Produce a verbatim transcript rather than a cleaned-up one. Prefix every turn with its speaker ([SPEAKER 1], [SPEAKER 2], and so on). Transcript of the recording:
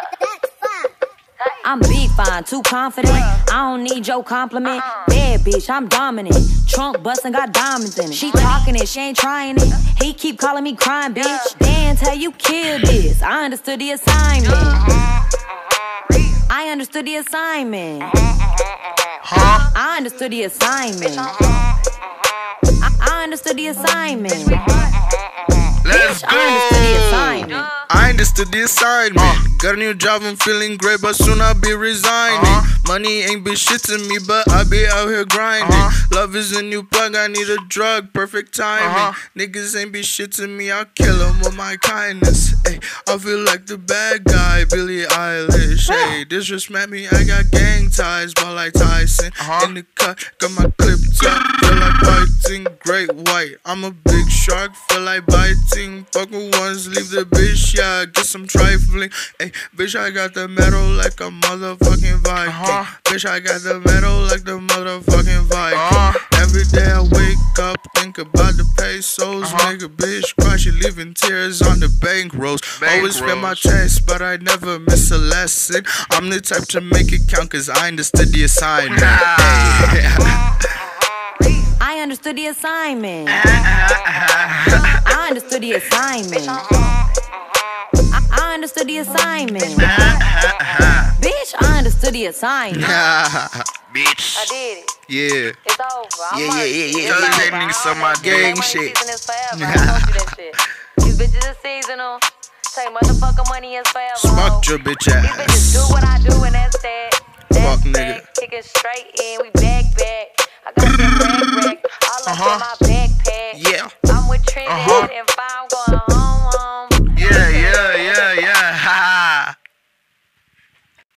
[SPEAKER 1] I'm big fine, too confident. I don't need your compliment. Bad bitch, I'm dominant. Trunk bustin', got diamonds in it. She talking it, she ain't trying it. He keep calling me crying, bitch. Dance how you killed this. I understood the assignment. I understood the assignment.
[SPEAKER 2] Huh?
[SPEAKER 1] I understood the assignment. I, I understood the assignment.
[SPEAKER 2] Let's
[SPEAKER 1] Bitch, I understood the
[SPEAKER 2] go.
[SPEAKER 1] assignment.
[SPEAKER 2] I understood the assignment. Uh. Got a new job, I'm feeling great, but soon I'll be resigning. Uh-huh. Money ain't been shit to me, but I be out here grinding. Uh-huh. Love is a new plug, I need a drug, perfect timing. Uh-huh. Niggas ain't be shit to me, I'll kill them with my kindness. Ay, I feel like the bad guy, Billie Eilish. Ay, disrespect me, I got gang ties, but like Tyson. Uh-huh. In the cut, got my clip top, feel like biting, great white. I'm a big shark, feel like biting. Fuck with ones, leave the bitch, yeah, get some trifling. Ay, bitch, I got the metal like a motherfucking Viking. Uh-huh. Bitch, I got the metal like the motherfucking Viking. Uh-huh. Every day I wake up, think about the pesos. Uh-huh. Make a bitch cry, she leaving tears on the bank rolls. Bank Always fail my test, but I never miss a lesson. I'm the type to make it count, cause I understood the assignment.
[SPEAKER 1] I understood the assignment. I understood the assignment. I, I understood the assignment. Bitch, I understood the assignment.
[SPEAKER 2] Bitch.
[SPEAKER 1] I did it.
[SPEAKER 2] Yeah.
[SPEAKER 1] It's over. I'm
[SPEAKER 2] Yeah, yeah, yeah, yeah. Tell that nigga some of my gang shit.
[SPEAKER 1] These bitches are seasonal. Take motherfucking money is forever.
[SPEAKER 2] Smoke your bitch ass.
[SPEAKER 1] These bitches do what I do and that's that.
[SPEAKER 2] Fuck
[SPEAKER 1] That's
[SPEAKER 2] nigga.
[SPEAKER 1] that. Kick it straight in. We back back. I got that rag rack all up
[SPEAKER 2] Uh-huh.
[SPEAKER 1] in my backpack.
[SPEAKER 2] Yeah.
[SPEAKER 1] I'm with Trinity
[SPEAKER 2] Uh-huh.
[SPEAKER 1] and